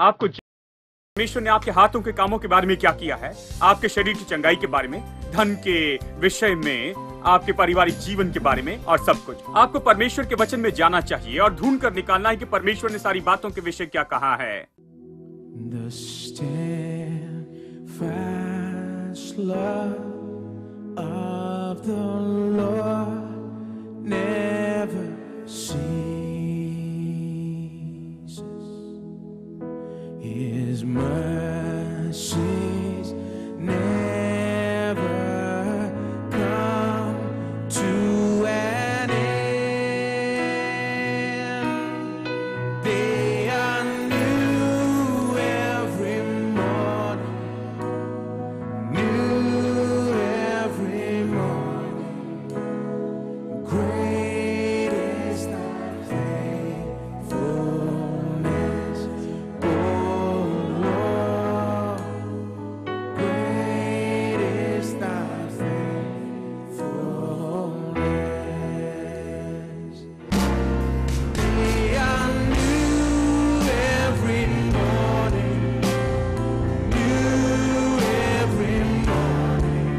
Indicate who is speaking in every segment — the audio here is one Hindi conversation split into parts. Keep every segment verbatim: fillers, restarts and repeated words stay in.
Speaker 1: आपको परमेश्वर ने आपके हाथों के कामों के बारे में क्या किया है, आपके शरीर की चंगाई के बारे में, धन के विषय में, आपके पारिवारिक जीवन के बारे में और सब कुछ। आपको परमेश्वर के वचन में जाना चाहिए और ढूंढ कर निकालना है कि परमेश्वर ने सारी बातों के विषय क्या कहा है।
Speaker 2: The steadfast love of the Lord never ceases. His mercies never come to an end. They are new every morning, new every morning. Great is thy faithfulness, O Lord. Great is thy faithfulness. They are new every morning, new every morning.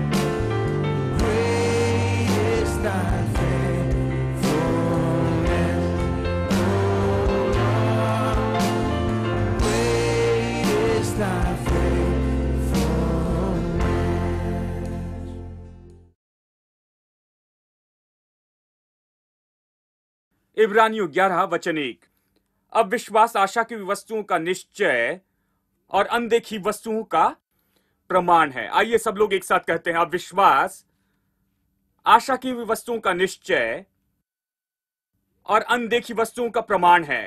Speaker 2: Great is thy faithfulness, O Lord. Great is thy faithfulness.
Speaker 1: इब्रानियों ग्यारह वचन एक। अब विश्वास आशा की वस्तुओं का निश्चय और अनदेखी वस्तुओं का प्रमाण है। आइए सब लोग एक साथ कहते हैं, अब विश्वास आशा की वस्तुओं का निश्चय और अनदेखी वस्तुओं का प्रमाण है।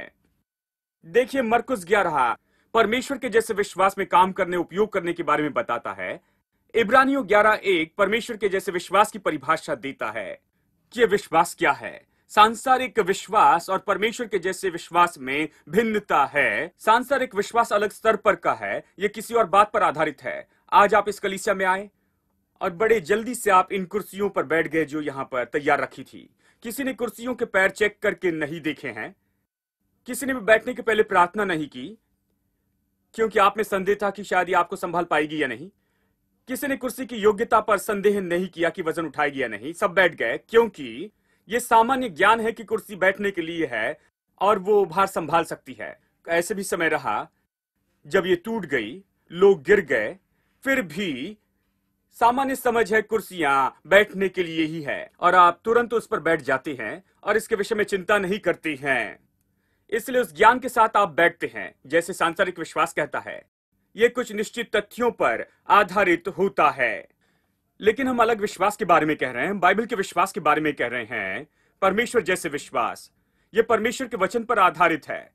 Speaker 1: देखिए मरकुस ग्यारह परमेश्वर के जैसे विश्वास में काम करने उपयोग करने के बारे में बताता है। इब्रानियों ग्यारह एक परमेश्वर के जैसे विश्वास की परिभाषा देता है कि यह विश्वास क्या है। सांसारिक विश्वास और परमेश्वर के जैसे विश्वास में भिन्नता है। सांसारिक विश्वास अलग स्तर पर का है, यह किसी और बात पर आधारित है। आज आप इस कलीसिया में आए और बड़े जल्दी से आप इन कुर्सियों पर बैठ गए जो यहां पर तैयार रखी थी। किसी ने कुर्सियों के पैर चेक करके नहीं देखे हैं, किसी ने भी बैठने के पहले प्रार्थना नहीं की क्योंकि आप में संदेह था कि शायद ये आपको संभाल पाएगी या नहीं। किसी ने कुर्सी की योग्यता पर संदेह नहीं किया कि वजन उठाएगी या नहीं। सब बैठ गए क्योंकि यह सामान्य ज्ञान है कि कुर्सी बैठने के लिए है और वो भार संभाल सकती है। ऐसे भी समय रहा जब ये टूट गई, लोग गिर गए, फिर भी सामान्य समझ है कुर्सियां बैठने के लिए ही है और आप तुरंत उस पर बैठ जाते हैं और इसके विषय में चिंता नहीं करते हैं। इसलिए उस ज्ञान के साथ आप बैठते हैं जैसे सांसारिक विश्वास कहता है। यह कुछ निश्चित तथ्यों पर आधारित होता है। लेकिन हम अलग विश्वास के बारे में कह रहे हैं, बाइबल के विश्वास के बारे में कह रहे हैं। परमेश्वर जैसे विश्वास, यह परमेश्वर के वचन पर आधारित है।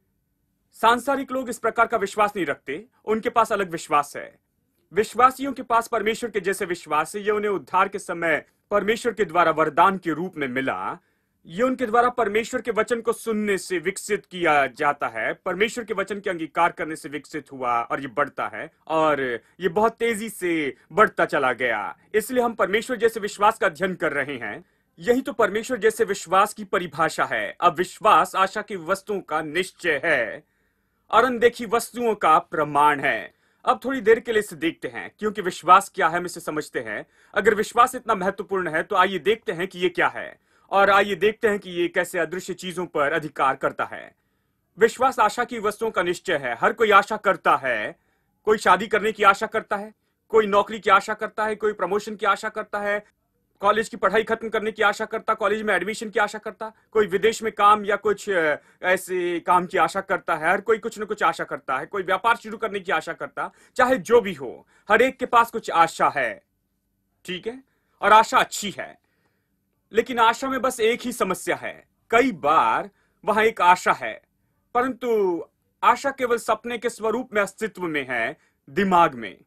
Speaker 1: सांसारिक लोग इस प्रकार का विश्वास नहीं रखते, उनके पास अलग विश्वास है। विश्वासियों के पास परमेश्वर के जैसे विश्वास है। यह उन्हें उद्धार के समय परमेश्वर के द्वारा वरदान के रूप में मिला। ये उनके द्वारा परमेश्वर के वचन को सुनने से विकसित किया जाता है, परमेश्वर के वचन के अंगीकार करने से विकसित हुआ और ये बढ़ता है और ये बहुत तेजी से बढ़ता चला गया। इसलिए हम परमेश्वर जैसे विश्वास का अध्ययन कर रहे हैं। यही तो परमेश्वर जैसे विश्वास की परिभाषा है। अब विश्वास आशा की वस्तुओं का निश्चय है और अनदेखी वस्तुओं का प्रमाण है। अब थोड़ी देर के लिए इसे देखते हैं क्योंकि विश्वास क्या है हम इसे समझते हैं। अगर विश्वास इतना महत्वपूर्ण है तो आइए देखते हैं कि ये क्या है और आइए देखते हैं कि ये कैसे अदृश्य चीजों पर अधिकार करता है। विश्वास आशा की वस्तुओं का निश्चय है। हर कोई आशा करता है। कोई शादी करने की आशा करता है, कोई नौकरी की आशा करता है, कोई प्रमोशन की आशा करता है, कॉलेज की पढ़ाई खत्म करने की आशा करता, कॉलेज में एडमिशन की आशा करता, कोई विदेश में काम या कुछ ऐसे काम की आशा करता है। हर कोई कुछ न कुछ आशा करता है। कोई व्यापार शुरू करने की आशा करता, चाहे जो भी हो, हर एक के पास कुछ आशा है। ठीक है, और आशा अच्छी है। लेकिन आशा में बस एक ही समस्या है। कई बार वहां एक आशा है परंतु आशा केवल सपने के स्वरूप में अस्तित्व में है, दिमाग में।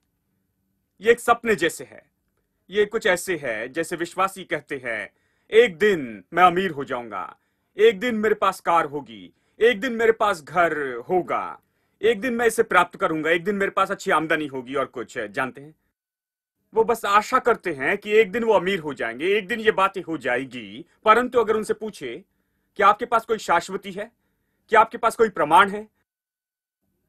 Speaker 1: ये एक सपने जैसे है। ये कुछ ऐसे है जैसे विश्वासी कहते हैं, एक दिन मैं अमीर हो जाऊंगा, एक दिन मेरे पास कार होगी, एक दिन मेरे पास घर होगा, एक दिन मैं इसे प्राप्त करूंगा, एक दिन मेरे पास अच्छी आमदनी होगी और कुछ है। जानते हैं, वो बस आशा करते हैं कि एक दिन वो अमीर हो जाएंगे, एक दिन ये बातें हो जाएगी। परंतु अगर उनसे पूछे कि आपके पास कोई शाश्वती है, क्या आपके पास कोई प्रमाण है,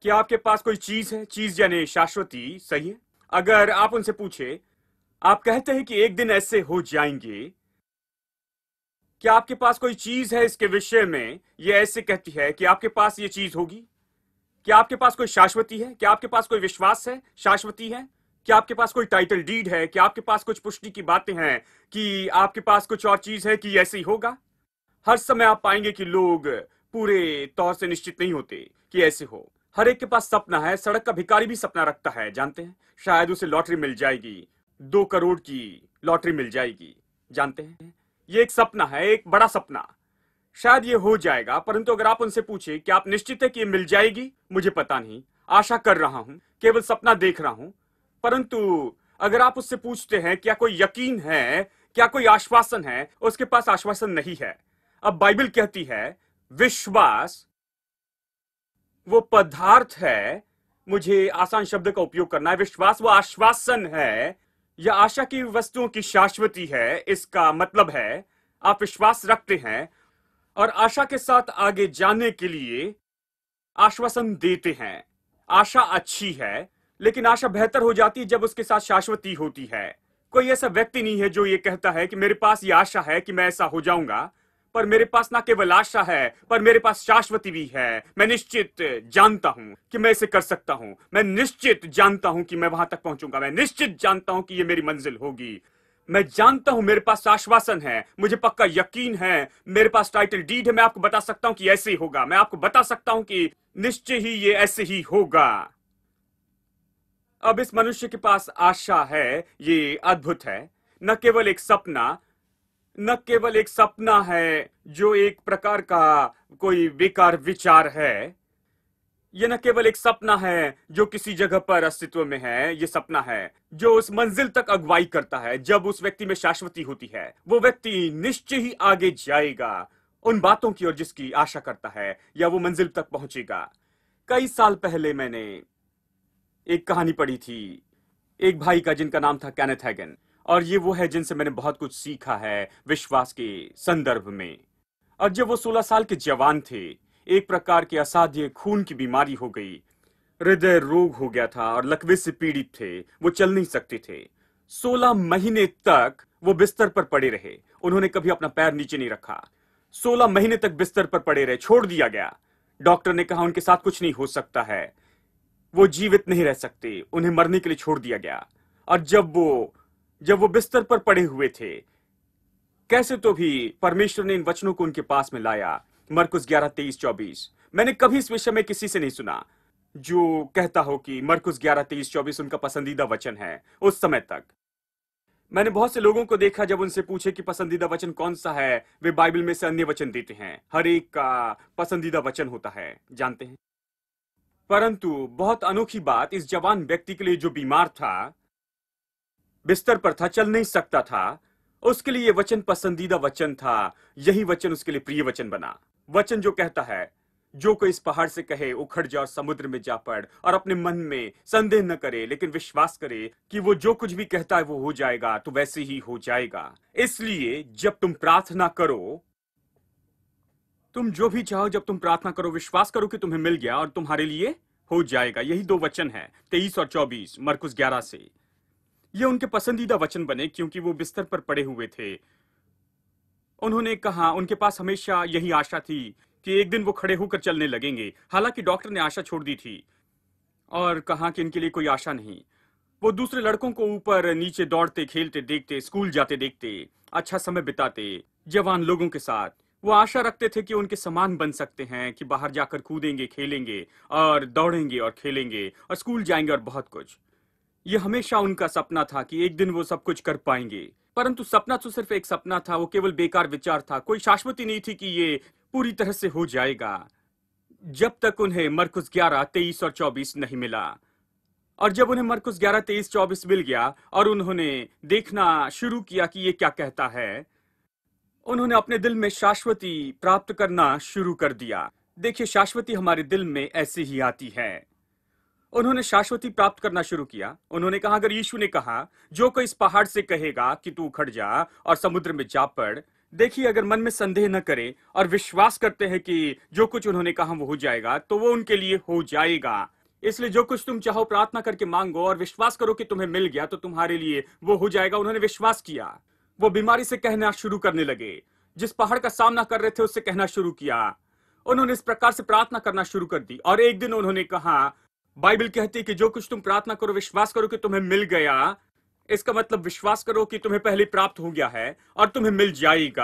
Speaker 1: क्या आपके पास कोई चीज है? चीज यानी शाश्वती, सही है। अगर आप उनसे पूछे, आप कहते हैं कि एक दिन ऐसे हो जाएंगे, क्या आपके पास कोई चीज है इसके विषय में? ये ऐसे कहती है कि आपके पास ये चीज होगी। क्या आपके पास कोई शाश्वती है? क्या आपके पास कोई विश्वास है, शाश्वती है? क्या आपके पास कोई टाइटल डीड है? क्या आपके पास कुछ पुष्टि की बातें हैं कि आपके पास कुछ और चीज है कि ऐसे ही होगा? हर समय आप पाएंगे कि लोग पूरे तौर से निश्चित नहीं होते कि ऐसे हो। हर एक के पास सपना है। सड़क का भिखारी भी सपना रखता है, जानते हैं? शायद उसे लॉटरी मिल जाएगी, दो करोड़ की लॉटरी मिल जाएगी, जानते हैं? ये एक सपना है, एक बड़ा सपना। शायद ये हो जाएगा, परंतु अगर आप उनसे पूछे कि आप निश्चित है कि ये मिल जाएगी, मुझे पता नहीं, आशा कर रहा हूं, केवल सपना देख रहा हूं। परंतु अगर आप उससे पूछते हैं क्या कोई यकीन है, क्या कोई आश्वासन है, उसके पास आश्वासन नहीं है। अब बाइबल कहती है विश्वास वो पदार्थ है, मुझे आसान शब्द का उपयोग करना है, विश्वास वो आश्वासन है या आशा की वस्तुओं की शाश्वती है। इसका मतलब है आप विश्वास रखते हैं और आशा के साथ आगे जाने के लिए आश्वासन देते हैं। आशा अच्छी है, लेकिन आशा बेहतर हो जाती है जब उसके साथ शाश्वती होती है। कोई ऐसा व्यक्ति नहीं है जो ये कहता है कि मेरे पास ये आशा है कि मैं ऐसा हो जाऊंगा, पर मेरे पास ना केवल आशा है, पर मेरे पास शाश्वती भी है। मैं निश्चित जानता हूं कि मैं इसे कर सकता हूं। मैं निश्चित जानता हूं कि मैं वहां तक पहुंचूंगा। मैं निश्चित जानता हूं कि ये मेरी मंजिल होगी। मैं जानता हूं, मेरे पास आश्वासन है, मुझे पक्का यकीन है, मेरे पास टाइटल डीड है। मैं आपको बता सकता हूं कि ऐसे ही होगा। मैं आपको बता सकता हूं कि निश्चय ही ये ऐसे ही होगा। अब इस मनुष्य के पास आशा है, ये अद्भुत है। न केवल एक सपना, न केवल एक सपना है जो एक प्रकार का कोई बेकार विचार है। यह न केवल एक सपना है जो किसी जगह पर अस्तित्व में है। यह सपना है जो उस मंजिल तक अगुवाई करता है। जब उस व्यक्ति में शाश्वती होती है, वो व्यक्ति निश्चय ही आगे जाएगा उन बातों की ओर जिसकी आशा करता है, या वो मंजिल तक पहुंचेगा। कई साल पहले मैंने एक कहानी पढ़ी थी एक भाई का जिनका नाम था केनेथ हैगन, और ये वो है जिनसे मैंने बहुत कुछ सीखा है विश्वास के संदर्भ में। और जब वो सोलह साल के जवान थे, एक प्रकार के असाध्य खून की बीमारी हो गई, हृदय रोग हो गया था और लकवे से पीड़ित थे। वो चल नहीं सकते थे। सोलह महीने तक वो बिस्तर पर पड़े रहे। उन्होंने कभी अपना पैर नीचे नहीं रखा। सोलह महीने तक बिस्तर पर पड़े रहे, छोड़ दिया गया। डॉक्टर ने कहा उनके साथ कुछ नहीं हो सकता है, वो जीवित नहीं रह सकते, उन्हें मरने के लिए छोड़ दिया गया। और जब वो जब वो बिस्तर पर पड़े हुए थे, कैसे तो भी परमेश्वर ने इन वचनों को उनके पास में लाया। मरकुस ग्यारह तेईस चौबीस। मैंने कभी इस विषय में किसी से नहीं सुना जो कहता हो कि मरकुस ग्यारह तेईस चौबीस उनका पसंदीदा वचन है। उस समय तक मैंने बहुत से लोगों को देखा, जब उनसे पूछे कि पसंदीदा वचन कौन सा है, वे बाइबल में से अन्य वचन देते हैं। हर एक का पसंदीदा वचन होता है, जानते हैं। परंतु बहुत अनोखी बात, इस जवान व्यक्ति के लिए जो बीमार था, बिस्तर पर था, चल नहीं सकता था, उसके लिए यह वचन पसंदीदा वचन था। यही वचन उसके लिए प्रिय वचन बना। वचन जो कहता है, जो कोई इस पहाड़ से कहे उखड़ जा और समुद्र में जा पड़, और अपने मन में संदेह न करे लेकिन विश्वास करे कि वो जो कुछ भी कहता है वो हो जाएगा, तो वैसे ही हो जाएगा। इसलिए जब तुम प्रार्थना करो, तुम जो भी चाहो, जब तुम प्रार्थना करो, विश्वास करो कि तुम्हें मिल गया और तुम्हारे लिए हो जाएगा। यही दो वचन है, तेईस और चौबीस मरकुस ग्यारह से। ये उनके पसंदीदा वचन बने क्योंकि वो बिस्तर पर पड़े हुए थे। उन्होंने कहा उनके पास हमेशा यही आशा थी कि एक दिन वो खड़े होकर चलने लगेंगे। हालांकि डॉक्टर ने आशा छोड़ दी थी और कहा कि इनके लिए कोई आशा नहीं। वो दूसरे लड़कों को ऊपर नीचे दौड़ते खेलते देखते, स्कूल जाते देखते, अच्छा समय बिताते जवान लोगों के साथ। वो आशा रखते थे कि उनके समान बन सकते हैं, कि बाहर जाकर कूदेंगे, खेलेंगे और दौड़ेंगे और खेलेंगे और स्कूल जाएंगे और बहुत कुछ। ये हमेशा उनका सपना था कि एक दिन वो सब कुछ कर पाएंगे। परंतु सपना तो सिर्फ एक सपना था, वो केवल बेकार विचार था। कोई शाश्वती नहीं थी कि ये पूरी तरह से हो जाएगा, जब तक उन्हें मरकुस ग्यारह तेईस और चौबीस नहीं मिला। और जब उन्हें मरकुस ग्यारह तेईस चौबीस मिल गया और उन्होंने देखना शुरू किया कि ये क्या कहता है, उन्होंने अपने दिल में शाश्वती प्राप्त करना शुरू कर दिया। देखिए, शाश्वती हमारे दिल में ऐसे ही आती है। उन्होंने शाश्वती प्राप्त करना शुरू किया। उन्होंने कहा, अगर यीशु ने कहा जो कोई इस पहाड़ से कहेगा कि तू उखड़ जा और समुद्र में जा पड़, देखिए, अगर मन में संदेह न करें और विश्वास करते हैं कि जो कुछ उन्होंने कहा वो हो जाएगा, तो वो उनके लिए हो जाएगा। इसलिए जो कुछ तुम चाहो प्रार्थना करके मांगो और विश्वास करो कि तुम्हें मिल गया, तो तुम्हारे लिए वो हो जाएगा। उन्होंने विश्वास किया। वो बीमारी से कहना शुरू करने लगे, जिस पहाड़ का सामना कर रहे थे उससे कहना शुरू किया। उन्होंने इस प्रकार से प्रार्थना करना शुरू कर दी और एक दिन उन्होंने कहा, बाइबल कहती है कि जो कुछ तुम प्रार्थना करो, विश्वास करो कि तुम्हें मिल गया। इसका मतलब विश्वास करो कि तुम्हें पहले प्राप्त हो गया है और तुम्हें मिल जाएगा।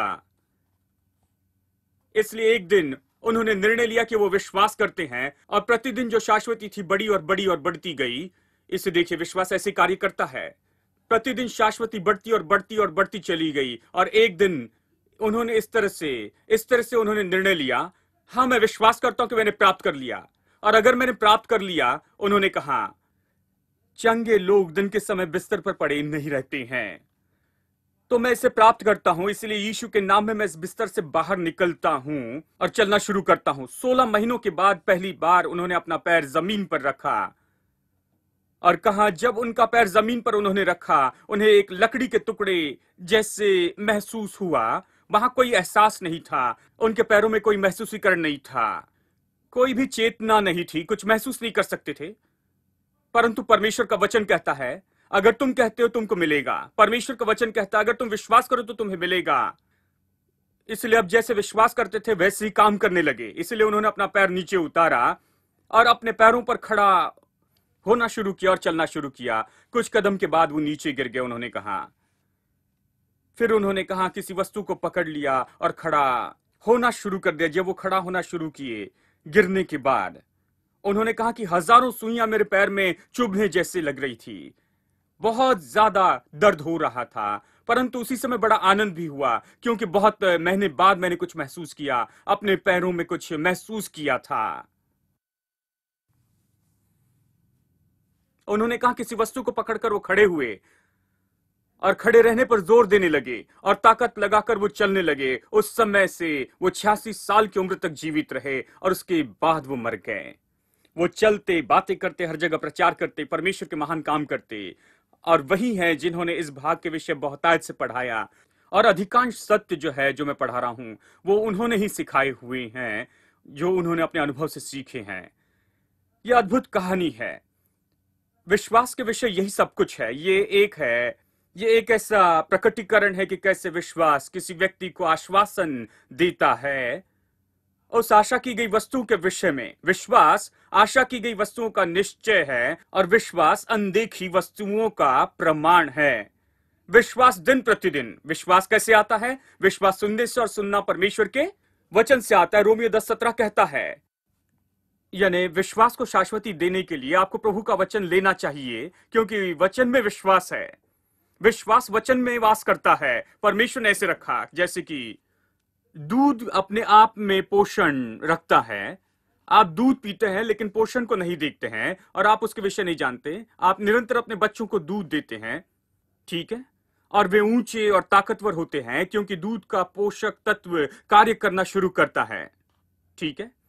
Speaker 1: इसलिए एक दिन उन्होंने निर्णय लिया कि वो विश्वास करते हैं और प्रतिदिन जो शाश्वती थी बड़ी और बड़ी और बढ़ती गई। इसे देखिए, विश्वास ऐसे कार्य करता है। प्रतिदिन शाश्वती बढ़ती और बढ़ती और बढ़ती चली गई और एक दिन उन्होंने इस तरह से इस तरह से उन्होंने निर्णय लिया, हाँ, मैं विश्वास करता हूं कि मैंने प्राप्त कर लिया। और अगर मैंने प्राप्त कर लिया, उन्होंने कहा, चंगे लोग दिन के समय बिस्तर पर पड़े नहीं रहते हैं, तो मैं इसे प्राप्त करता हूं। इसलिए यीशु के नाम में मैं इस बिस्तर से बाहर निकलता हूं और चलना शुरू करता हूं। सोलह महीनों के बाद पहली बार उन्होंने अपना पैर जमीन पर रखा और कहा, जब उनका पैर जमीन पर उन्होंने रखा, उन्हें एक लकड़ी के टुकड़े जैसे महसूस हुआ। वहां कोई एहसास नहीं था, उनके पैरों में कोई महसूसीकरण नहीं था, कोई भी चेतना नहीं थी, कुछ महसूस नहीं कर सकते थे। परंतु परमेश्वर का वचन कहता है, अगर तुम कहते हो तुमको मिलेगा। परमेश्वर का वचन कहता है, अगर तुम विश्वास करो तो तुम्हें मिलेगा। इसलिए अब जैसे विश्वास करते थे वैसे ही काम करने लगे। इसलिए उन्होंने अपना पैर नीचे उतारा और अपने पैरों पर खड़ा होना शुरू किया और चलना शुरू किया। कुछ कदम के बाद वो नीचे गिर गए। उन्होंने कहा, फिर उन्होंने कहा, किसी वस्तु को पकड़ लिया और खड़ा होना शुरू कर दिया। जब वो खड़ा होना शुरू किए गिरने के बाद, उन्होंने कहा कि हजारों सुइयां मेरे पैर में चुभने जैसे लग रही थी। बहुत ज्यादा दर्द हो रहा था, परंतु उसी समय बड़ा आनंद भी हुआ, क्योंकि बहुत महीने बाद मैंने कुछ महसूस किया, अपने पैरों में कुछ महसूस किया था। उन्होंने कहा, किसी वस्तु को पकड़कर वो खड़े हुए और खड़े रहने पर जोर देने लगे और ताकत लगाकर वो चलने लगे। उस समय से वो छियासी साल की उम्र तक जीवित रहे और उसके बाद वो मर गए। वो चलते, बातें करते, हर जगह प्रचार करते, परमेश्वर के महान काम करते। और वही है जिन्होंने इस भाग के विषय बहुतायत से पढ़ाया। और अधिकांश सत्य जो है, जो मैं पढ़ा रहा हूं, वो उन्होंने ही सिखाए हुए हैं, जो उन्होंने अपने अनुभव से सीखे हैं। यह अद्भुत कहानी है। विश्वास के विषय यही सब कुछ है। ये एक है ये एक ऐसा प्रकटीकरण है कि कैसे विश्वास किसी व्यक्ति को आश्वासन देता है उस आशा की गई वस्तु के विषय में। विश्वास आशा की गई वस्तुओं का निश्चय है और विश्वास अनदेखी वस्तुओं का प्रमाण है। विश्वास दिन प्रतिदिन। विश्वास कैसे आता है? विश्वास सुनने से और सुनना परमेश्वर के वचन से आता है। रोमियो दस सत्रह कहता है, यानी विश्वास को शाश्वती देने के लिए आपको प्रभु का वचन लेना चाहिए, क्योंकि वचन में विश्वास है। विश्वास वचन में वास करता है। परमेश्वर ने ऐसे रखा जैसे कि दूध अपने आप में पोषण रखता है। आप दूध पीते हैं लेकिन पोषण को नहीं देखते हैं और आप उसके विषय नहीं जानते। आप निरंतर अपने बच्चों को दूध देते हैं, ठीक है, और वे ऊंचे और ताकतवर होते हैं क्योंकि दूध का पोषक तत्व कार्य करना शुरू करता है, ठीक है।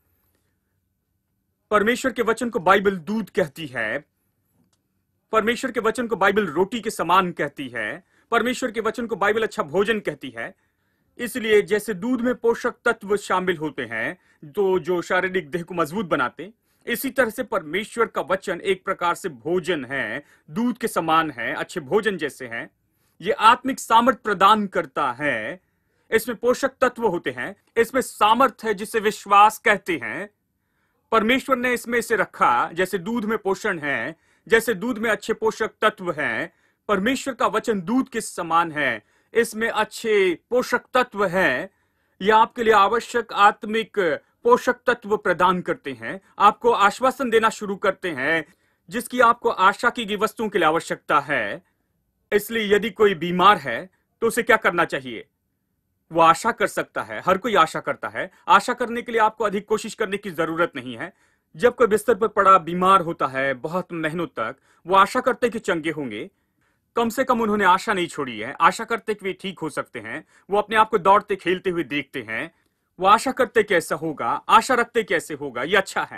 Speaker 1: परमेश्वर के वचन को बाइबल दूध कहती है। परमेश्वर के वचन को बाइबल रोटी के समान कहती है। परमेश्वर के वचन को बाइबल अच्छा भोजन कहती है। इसलिए जैसे दूध में पोषक तत्व शामिल होते हैं तो जो शारीरिक देह को मजबूत बनाते, इसी तरह से परमेश्वर का वचन एक प्रकार से भोजन है, दूध के समान है, अच्छे भोजन जैसे हैं। ये आत्मिक सामर्थ प्रदान करता है। इसमें पोषक तत्व होते हैं, इसमें सामर्थ है जिसे विश्वास कहते हैं। परमेश्वर ने इसमें इसे रखा जैसे दूध में पोषण है, जैसे दूध में अच्छे पोषक तत्व हैं। परमेश्वर का वचन दूध के समान है, इसमें अच्छे पोषक तत्व हैं। यह आपके लिए आवश्यक आत्मिक पोषक तत्व प्रदान करते हैं, आपको आश्वासन देना शुरू करते हैं जिसकी आपको आशा की गई वस्तुओं के लिए आवश्यकता है। इसलिए यदि कोई बीमार है तो उसे क्या करना चाहिए? वो आशा कर सकता है। हर कोई आशा करता है। आशा करने के लिए आपको अधिक कोशिश करने की जरूरत नहीं है। जब कोई बिस्तर पर पड़ा बीमार होता है बहुत महीनों तक, वो आशा करते कि चंगे होंगे। कम से कम उन्होंने आशा नहीं छोड़ी है। आशा करते कि वे ठीक हो सकते हैं। वो अपने आप को दौड़ते खेलते हुए देखते हैं। वो आशा करते कि ऐसा होगा, आशा रखते कि ऐसे होगा। ये अच्छा है।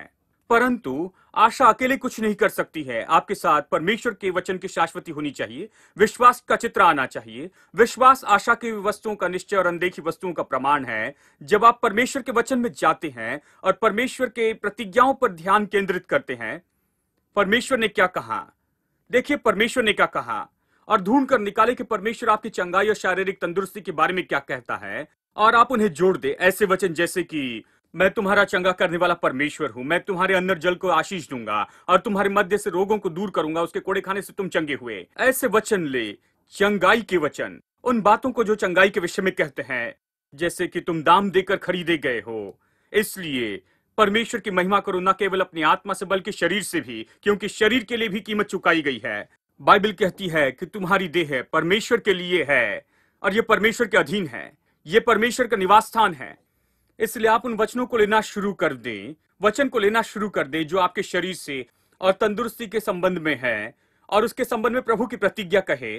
Speaker 1: परंतु आशा अकेले कुछ नहीं कर सकती है। आपके साथ परमेश्वर के वचन की शाश्वती होनी चाहिए, विश्वास का चित्र आना चाहिए। विश्वास आशा की वस्तुओं का निश्चय और अनदेखी वस्तुओं का प्रमाण है। जब आप परमेश्वर के वचन में जाते हैं और परमेश्वर के प्रतिज्ञाओं पर ध्यान केंद्रित करते हैं, परमेश्वर ने क्या कहा, देखिए परमेश्वर ने क्या कहा, और ढूंढ कर निकाले कि परमेश्वर आपकी चंगाई और शारीरिक तंदुरुस्ती के बारे में क्या कहता है, और आप उन्हें जोड़ दे। ऐसे वचन जैसे कि मैं तुम्हारा चंगा करने वाला परमेश्वर हूं, मैं तुम्हारे अंदर जल को आशीष दूंगा और तुम्हारे मध्य से रोगों को दूर करूंगा, उसके कोड़े खाने से तुम चंगे हुए। ऐसे वचन ले, चंगाई के वचन, उन बातों को जो चंगाई के विषय में कहते हैं, जैसे कि तुम दाम देकर खरीदे गए हो, इसलिए परमेश्वर की महिमा करो, न केवल अपनी आत्मा से बल्कि शरीर से भी, क्योंकि शरीर के लिए भी कीमत चुकाई गई है। बाइबल कहती है कि तुम्हारी देह परमेश्वर के लिए है और यह परमेश्वर के अधीन है, यह परमेश्वर का निवास स्थान है। इसलिए आप उन वचनों को लेना शुरू कर दें, वचन को लेना शुरू कर दें जो आपके शरीर से और तंदुरुस्ती के संबंध में है, और उसके संबंध में प्रभु की प्रतिज्ञा कहे,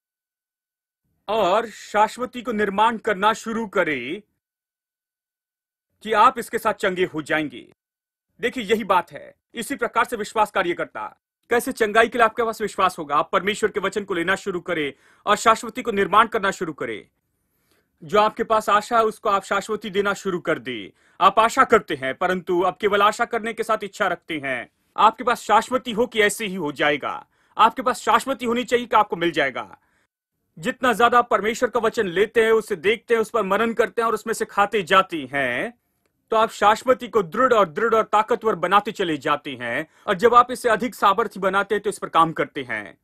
Speaker 1: और शाश्वती को निर्माण करना शुरू करें कि आप इसके साथ चंगे हो जाएंगे। देखिए यही बात है, इसी प्रकार से विश्वास कार्य करता। कैसे चंगाई के लिए आपके पास विश्वास होगा? आप परमेश्वर के वचन को लेना शुरू करें और शाश्वती को निर्माण करना शुरू करें। जो आपके पास आशा है उसको आप शाश्वती देना शुरू कर दे। आप आशा करते हैं, परंतु आप केवल आशा करने के साथ इच्छा रखते हैं। आपके पास शाश्वती हो कि ऐसे ही हो जाएगा। आपके पास शाश्वती होनी चाहिए कि आपको मिल जाएगा। जितना ज्यादा आप परमेश्वर का वचन लेते हैं, उसे देखते हैं, उस पर मनन करते हैं और उसमें से खाते जाते हैं, तो आप शाश्वती को दृढ़ और दृढ़ और ताकतवर बनाते चले जाते हैं। और जब आप इसे अधिक सामर्थ्य बनाते हैं तो इस पर काम करते हैं।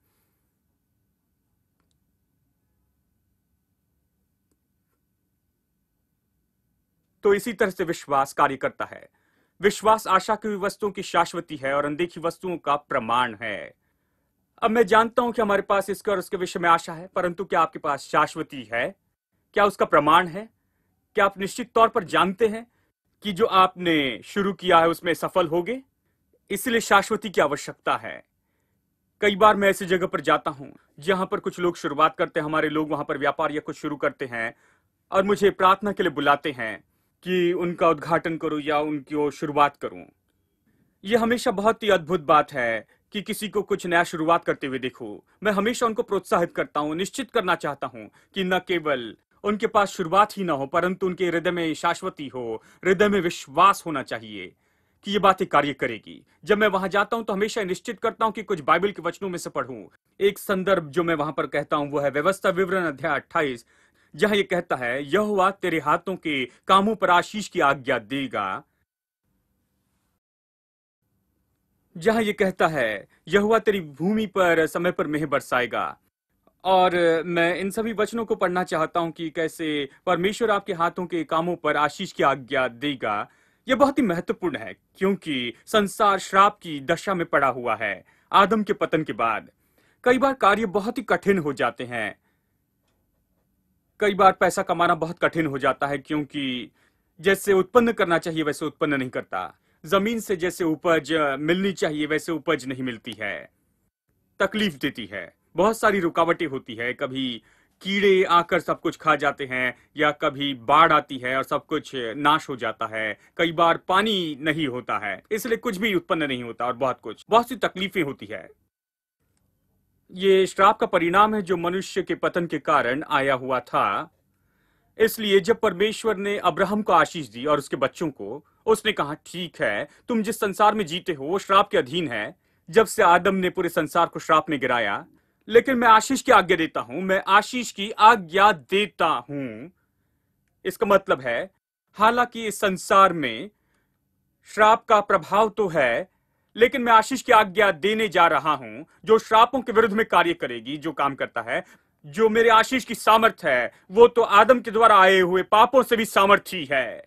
Speaker 1: तो इसी तरह से विश्वास कार्य करता है। विश्वास आशा की वस्तुओं की शाश्वती है और अनदेखी वस्तुओं का प्रमाण है। अब मैं जानता हूं कि हमारे पास इसके और उसके विषय में आशा है, परंतु क्या आपके पास शाश्वती है? क्या उसका प्रमाण है? क्या आप निश्चित तौर पर जानते हैं कि जो आपने शुरू किया है उसमें सफल होगे? इसलिए शाश्वती की आवश्यकता है। कई बार मैं ऐसी जगह पर जाता हूं जहां पर कुछ लोग शुरुआत करते हैं, हमारे लोग वहां पर व्यापार या कुछ शुरू करते हैं और मुझे प्रार्थना के लिए बुलाते हैं कि उनका उद्घाटन करूं या उनकी शुरुआत करूं। यह हमेशा बहुत ही अद्भुत बात है कि किसी को कुछ नया शुरुआत करते हुए देखो। मैं हमेशा उनको प्रोत्साहित करता हूं, निश्चित करना चाहता हूं कि न केवल उनके पास शुरुआत ही ना हो, परंतु उनके हृदय में शाश्वती हो, हृदय में विश्वास होना चाहिए कि ये बातें कार्य करेगी। जब मैं वहां जाता हूं तो हमेशा निश्चित करता हूं कि कुछ बाइबल के वचनों में से पढ़ूं। एक संदर्भ जो मैं वहां पर कहता हूं वो है व्यवस्था विवरण अध्याय अट्ठाईस, जहां ये कहता है, यहोवा तेरे हाथों के कामों पर आशीष की आज्ञा देगा। जहां ये कहता है, यहोवा तेरी भूमि पर समय पर मेह बरसाएगा। और मैं इन सभी वचनों को पढ़ना चाहता हूं कि कैसे परमेश्वर आपके हाथों के कामों पर आशीष की आज्ञा देगा। यह बहुत ही महत्वपूर्ण है क्योंकि संसार श्राप की दशा में पड़ा हुआ है। आदम के पतन के बाद कई बार कार्य बहुत ही कठिन हो जाते हैं। कई बार पैसा कमाना बहुत कठिन हो जाता है क्योंकि जैसे उत्पन्न करना चाहिए वैसे उत्पन्न नहीं करता। जमीन से जैसे उपज मिलनी चाहिए वैसे उपज नहीं मिलती है, तकलीफ देती है। बहुत सारी रुकावटें होती है, कभी कीड़े आकर सब कुछ खा जाते हैं या कभी बाढ़ आती है और सब कुछ नाश हो जाता है। कई बार पानी नहीं होता है, इसलिए कुछ भी उत्पन्न नहीं होता और बहुत कुछ बहुत सी तकलीफें होती है। ये श्राप का परिणाम है जो मनुष्य के पतन के कारण आया हुआ था। इसलिए जब परमेश्वर ने अब्राहम को आशीष दी और उसके बच्चों को, उसने कहा ठीक है, तुम जिस संसार में जीते हो वो श्राप के अधीन है। जब से आदम ने पूरे संसार को श्राप में गिराया, लेकिन मैं आशीष की आज्ञा देता हूं, मैं आशीष की आज्ञा देता हूं। इसका मतलब है हालांकि इस संसार में श्राप का प्रभाव तो है, लेकिन मैं आशीष की आज्ञा देने जा रहा हूं जो श्रापों के विरुद्ध में कार्य करेगी, जो काम करता है। जो मेरे आशीष की सामर्थ है वो तो आदम के द्वारा आए हुए पापों से भी सामर्थी है।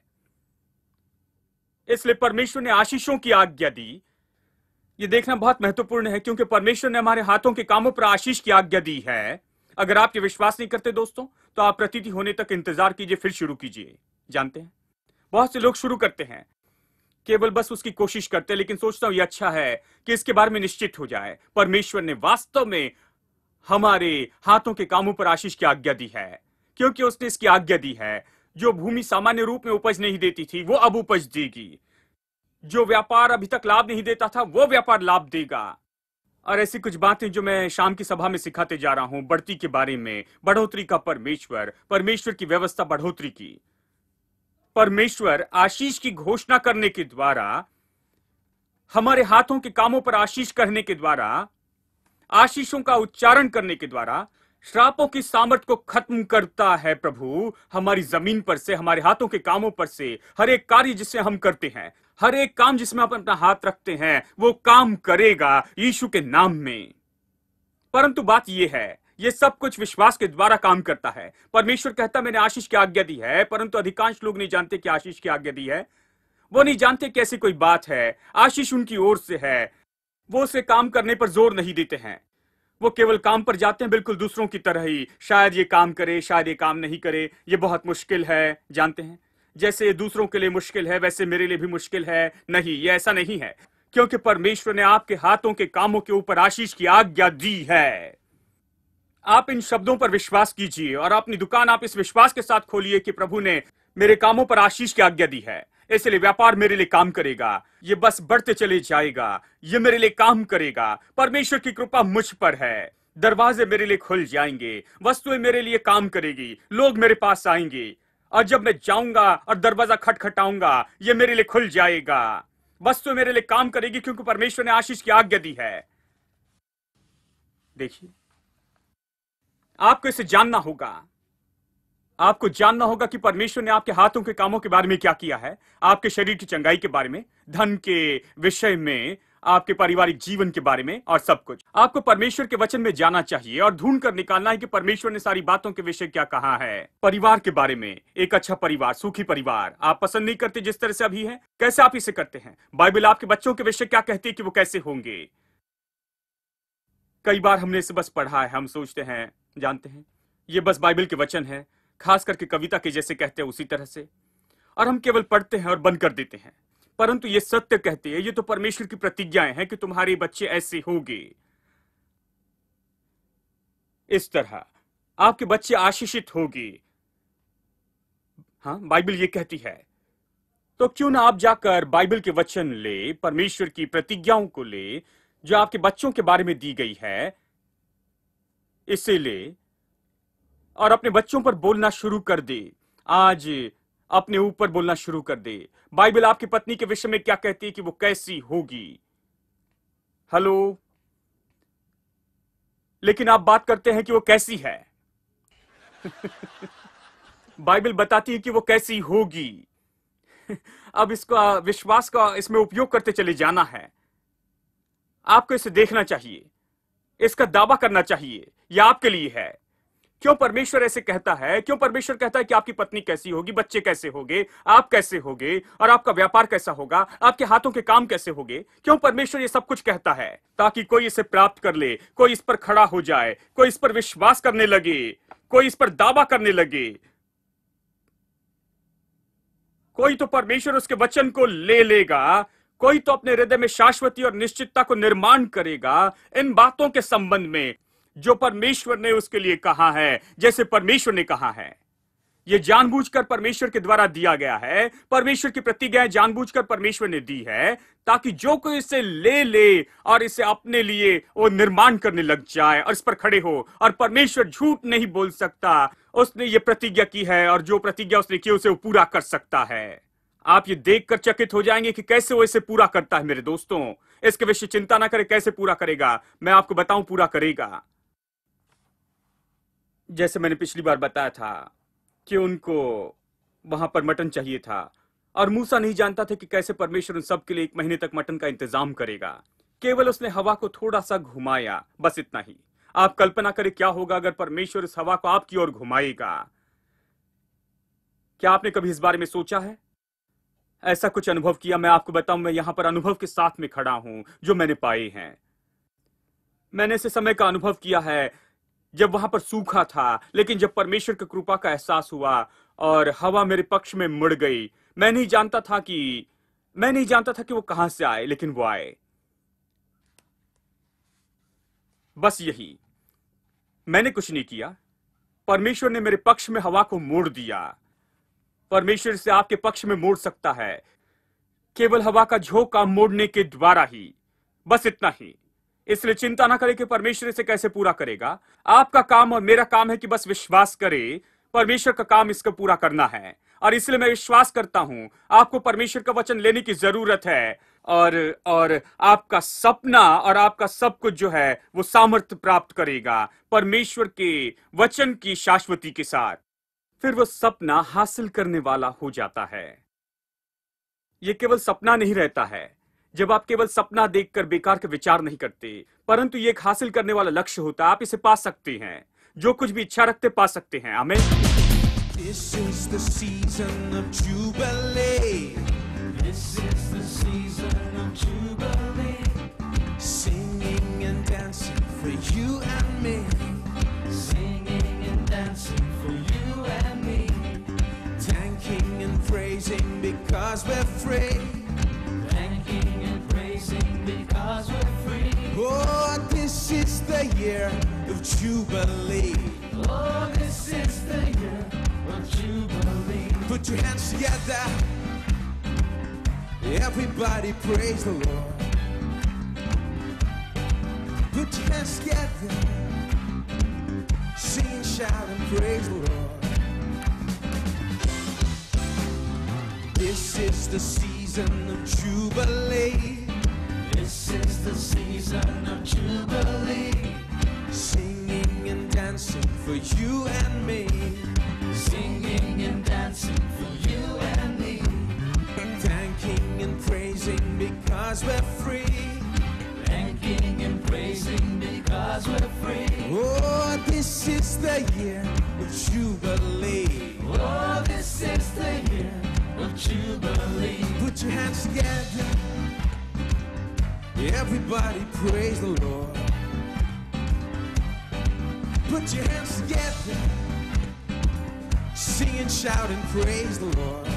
Speaker 1: इसलिए परमेश्वर ने आशीषों की आज्ञा दी। यह देखना बहुत महत्वपूर्ण है क्योंकि परमेश्वर ने हमारे हाथों के कामों पर आशीष की आज्ञा दी है। अगर आप ये विश्वास नहीं करते दोस्तों, तो आप प्रतीति होने तक इंतजार कीजिए, फिर शुरू कीजिए। जानते हैं बहुत से लोग शुरू करते हैं, केवल बस उसकी कोशिश करते हैं, लेकिन सोचता हूं यह अच्छा है कि इसके बारे में निश्चित हो जाए। परमेश्वर ने वास्तव में हमारे हाथों के कामों पर आशीष की आज्ञा दी है क्योंकि उसने इसकी आज्ञा दी है। जो भूमि सामान्य रूप में उपज नहीं देती थी वो अब उपज देगी। जो व्यापार अभी तक लाभ नहीं देता था वो व्यापार लाभ देगा। और ऐसी कुछ बातें जो मैं शाम की सभा में सिखाते जा रहा हूं, बढ़ती के बारे में, बढ़ोतरी का परमेश्वर, परमेश्वर की व्यवस्था बढ़ोतरी की। परमेश्वर आशीष की घोषणा करने के द्वारा, हमारे हाथों के कामों पर आशीष करने के द्वारा, आशीषों का उच्चारण करने के द्वारा श्रापों की सामर्थ को खत्म करता है। प्रभु हमारी जमीन पर से, हमारे हाथों के कामों पर से, हर एक कार्य जिसे हम करते हैं, हर एक काम जिसमें आप अपना हाथ रखते हैं, वो काम करेगा यीशु के नाम में। परंतु बात यह है, ये सब कुछ विश्वास के द्वारा काम करता है। परमेश्वर कहता मैंने आशीष की आज्ञा दी है, परंतु अधिकांश लोग नहीं जानते कि आशीष की आज्ञा दी है। वो नहीं जानते कि ऐसी कोई बात है, आशीष उनकी ओर से है। वो उसे काम करने पर जोर नहीं देते हैं, वो केवल काम पर जाते हैं बिल्कुल दूसरों की तरह ही। शायद ये काम करे, शायद ये काम नहीं करे, ये बहुत मुश्किल है। जानते हैं, जैसे दूसरों के लिए मुश्किल है वैसे मेरे लिए भी मुश्किल है। नहीं, ये ऐसा नहीं है, क्योंकि परमेश्वर ने आपके हाथों के कामों के ऊपर आशीष की आज्ञा दी है। आप इन शब्दों पर विश्वास कीजिए और अपनी दुकान आप इस विश्वास के साथ खोलिए कि प्रभु ने मेरे कामों पर आशीष की आज्ञा दी है, इसलिए व्यापार मेरे लिए काम करेगा। ये बस बढ़ते चले जाएगा, ये मेरे लिए काम करेगा। परमेश्वर की कृपा मुझ पर है, दरवाजे मेरे लिए खुल जाएंगे, वस्तुएं मेरे लिए काम करेगी, लोग मेरे पास आएंगे, और जब मैं जाऊंगा और दरवाजा खटखटाऊंगा ये मेरे लिए खुल जाएगा। वस्तुएं मेरे लिए काम करेगी क्योंकि परमेश्वर ने आशीष की आज्ञा दी है। देखिए, आपको इसे जानना होगा। आपको जानना होगा कि परमेश्वर ने आपके हाथों के कामों के बारे में क्या किया है, आपके शरीर की चंगाई के बारे में, धन के विषय में, आपके पारिवारिक जीवन के बारे में, और सब कुछ। आपको परमेश्वर के वचन में जाना चाहिए और ढूंढ कर निकालना है कि परमेश्वर ने सारी बातों के विषय क्या कहा है। परिवार के बारे में, एक अच्छा परिवार, सुखी परिवार आप पसंद नहीं करते जिस तरह से अभी है, कैसे आप इसे करते हैं? बाइबल आपके बच्चों के विषय क्या कहती है कि वो कैसे होंगे? कई बार हमने इसे बस पढ़ा है, हम सोचते हैं, जानते हैं, ये बस बाइबल के वचन है, खास करके कविता के जैसे कहते हैं उसी तरह से, और हम केवल पढ़ते हैं और बंद कर देते हैं। परंतु ये सत्य कहते हैं, ये तो परमेश्वर की प्रतिज्ञाएं हैं कि तुम्हारे बच्चे ऐसे होंगे, इस तरह आपके बच्चे आशीषित होंगे। हाँ, बाइबल ये कहती है। तो क्यों ना आप जाकर बाइबल के वचन ले, परमेश्वर की प्रतिज्ञाओं को ले जो आपके बच्चों के बारे में दी गई है, इसे ले और अपने बच्चों पर बोलना शुरू कर दे। आज अपने ऊपर बोलना शुरू कर दे। बाइबल आपकी पत्नी के विषय में क्या कहती है कि वो कैसी होगी। हेलो, लेकिन आप बात करते हैं कि वो कैसी है। बाइबल बताती है कि वो कैसी होगी। अब इसका विश्वास का इसमें उपयोग करते चले जाना है। आपको इसे देखना चाहिए, इसका दावा करना चाहिए, यह आपके लिए है। क्यों परमेश्वर ऐसे कहता है? क्यों परमेश्वर कहता है कि आपकी पत्नी कैसी होगी, बच्चे कैसे होंगे, आप कैसे होगे, और आपका व्यापार कैसा होगा, आपके हाथों के काम कैसे होंगे? क्यों परमेश्वर ये सब कुछ कहता है? ताकि कोई इसे प्राप्त कर ले, कोई इस पर खड़ा हो जाए, कोई इस पर विश्वास करने लगे, कोई इस पर दावा करने लगे। कोई तो परमेश्वर उसके वचन को ले लेगा, कोई तो अपने हृदय में शाश्वती और निश्चितता को निर्माण करेगा इन बातों के संबंध में जो परमेश्वर ने उसके लिए कहा है, जैसे परमेश्वर ने कहा है। यह जानबूझकर परमेश्वर के द्वारा दिया गया है। परमेश्वर की प्रतिज्ञाएं जानबूझकर परमेश्वर ने दी है ताकि जो कोई इसे ले ले और इसे अपने लिए वो निर्माण करने लग जाए और इस पर खड़े हो। और परमेश्वर झूठ नहीं बोल सकता, उसने ये प्रतिज्ञा की है और जो प्रतिज्ञा उसने की उसे वो पूरा कर सकता है। आप ये देखकर चकित हो जाएंगे कि कैसे वो इसे पूरा करता है। मेरे दोस्तों, इसके विषय चिंता ना करें, कैसे पूरा करेगा, मैं आपको बताऊं, पूरा करेगा। जैसे मैंने पिछली बार बताया था कि उनको वहां पर मटन चाहिए था और मूसा नहीं जानता था कि कैसे परमेश्वर उन सब के लिए एक महीने तक मटन का इंतजाम करेगा। केवल उसने हवा को थोड़ा सा घुमाया, बस इतना ही। आप कल्पना करें क्या होगा अगर परमेश्वर इस हवा को आपकी ओर घुमाएगा। क्या आपने कभी इस बारे में सोचा है? ऐसा कुछ अनुभव किया? मैं आपको बताऊं, मैं यहां पर अनुभव के साथ में खड़ा हूं जो मैंने पाए हैं। मैंने ऐसे समय का अनुभव किया है जब वहां पर सूखा था, लेकिन जब परमेश्वर की कृपा का एहसास हुआ और हवा मेरे पक्ष में मुड़ गई। मैं नहीं जानता था कि मैं नहीं जानता था कि वो कहां से आए, लेकिन वो आए। बस यही, मैंने कुछ नहीं किया, परमेश्वर ने मेरे पक्ष में हवा को मोड़ दिया। परमेश्वर से आपके पक्ष में मोड़ सकता है। केवल हवा का झोंका मोड़ने के द्वारा ही, बस इतना ही। इसलिए चिंता ना करें कि परमेश्वर इसे कैसे पूरा करेगा। आपका काम और मेरा काम है कि बस विश्वास करें। परमेश्वर का काम इसको पूरा करना है, और इसलिए मैं विश्वास करता हूं आपको परमेश्वर का वचन लेने की जरूरत है, और और आपका सपना और आपका सब कुछ जो है वो सामर्थ्य प्राप्त करेगा परमेश्वर के वचन की शाश्वती के साथ। फिर वो सपना हासिल करने वाला हो जाता है। ये केवल सपना नहीं रहता है जब आप केवल सपना देखकर बेकार के विचार नहीं करते, परंतु ये एक हासिल करने वाला लक्ष्य होता है। आप इसे पा सकते हैं, जो कुछ भी इच्छा रखते पा सकते हैं। आमीन।
Speaker 2: This is the season of Jubilee. This is the season of Jubilee. Singing and dancing for you and me. Singing and dancing for you and me. Thanking and praising because we're free. Thanking and praising because we're free. Oh, this is the year of Jubilee. Oh, this is the year of Jubilee. Put your hands together. Everybody praise the Lord. Put your hands together. Sing, shout, and praise the Lord. This is the season of Jubilee. This is the season of Jubilee. Singing and dancing for you and me. Singing and dancing for you and me. Thanking and praising because we're free. Thanking and praising because we're free. Oh, this is the year of Jubilee. Oh, this is the year of Jubilee. Put your hands together. Everybody praise the Lord. Put your hands together. Sing and shout and praise the Lord.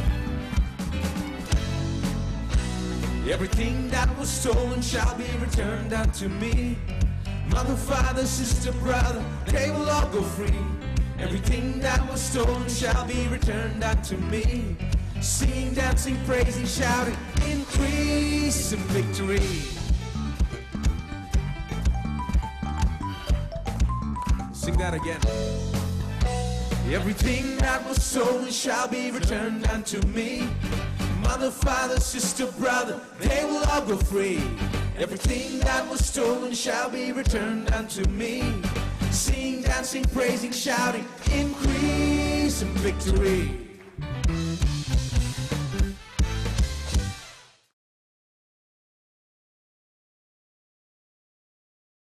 Speaker 2: Everything that was stolen shall be returned unto me. Mother, father, sister, brother, they will all go free. Everything that was stolen shall be returned unto me. Singing, dancing, praising, shouting, increase and victory. Sing that again. Everything that was stolen shall be returned unto me. Mother, father, sister, brother, they will all go free. Everything that was stolen shall be returned unto me. Sing, dancing, praising, shouting, increase and victory.